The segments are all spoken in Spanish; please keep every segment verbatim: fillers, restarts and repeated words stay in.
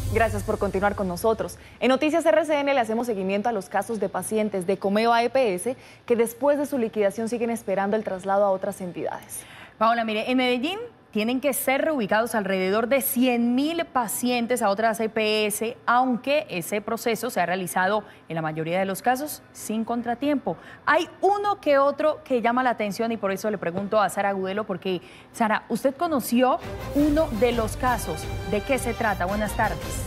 Gracias por continuar con nosotros. En Noticias R C N le hacemos seguimiento a los casos de pacientes de Comeva E P S que después de su liquidación siguen esperando el traslado a otras entidades. Paola, mire, en Medellín tienen que ser reubicados alrededor de cien mil pacientes a otras E P S, aunque ese proceso se ha realizado en la mayoría de los casos sin contratiempo. Hay uno que otro que llama la atención y por eso le pregunto a Sara Agudelo, porque, Sara, usted conoció uno de los casos. ¿De qué se trata? Buenas tardes.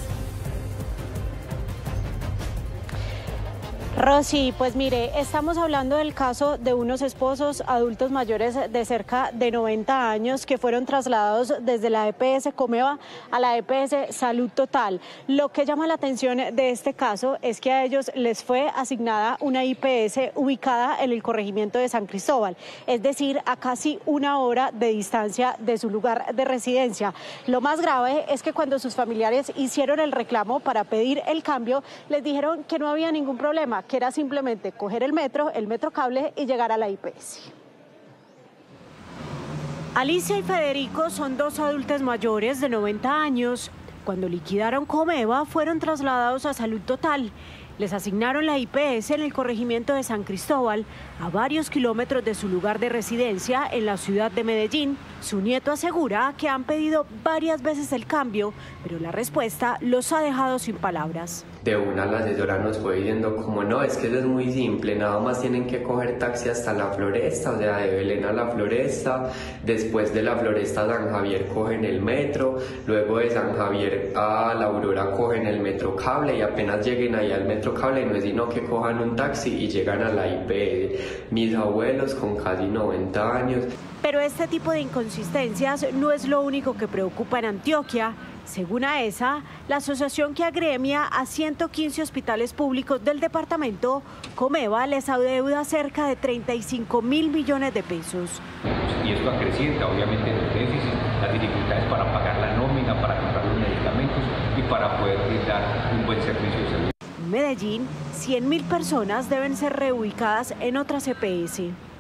Rosy, pues mire, estamos hablando del caso de unos esposos adultos mayores de cerca de noventa años que fueron trasladados desde la E P S Comeva a la E P S Salud Total. Lo que llama la atención de este caso es que a ellos les fue asignada una I P S ubicada en el corregimiento de San Cristóbal, es decir, a casi una hora de distancia de su lugar de residencia. Lo más grave es que cuando sus familiares hicieron el reclamo para pedir el cambio, les dijeron que no había ningún problema, que era simplemente coger el metro, el metro cable y llegar a la I P S. Alicia y Federico son dos adultos mayores de noventa años. Cuando liquidaron Comeva, fueron trasladados a Salud Total. Les asignaron la I P S en el corregimiento de San Cristóbal, a varios kilómetros de su lugar de residencia en la ciudad de Medellín. Su nieto asegura que han pedido varias veces el cambio, pero la respuesta los ha dejado sin palabras. De una la asesora nos fue diciendo como no, es que eso es muy simple, nada más tienen que coger taxi hasta la Floresta, o sea, de Belén a la Floresta, después de la Floresta a San Javier cogen el metro, luego de San Javier a la Aurora cogen el metro cable y apenas lleguen ahí al metro cable no es sino que cojan un taxi y llegan a la I P S. Mis abuelos con casi noventa años. Pero este tipo de inconsistencias no es lo único que preocupa en Antioquia. Según AESA, la asociación que agremia a ciento quince hospitales públicos del departamento, Comeva les adeuda cerca de treinta y cinco mil millones de pesos. Y esto acrecienta obviamente los déficits, las dificultades para pagar la nómina, para comprar los medicamentos y para poder brindar un buen servicio de salud. En Medellín, cien mil personas deben ser reubicadas en otras E P S.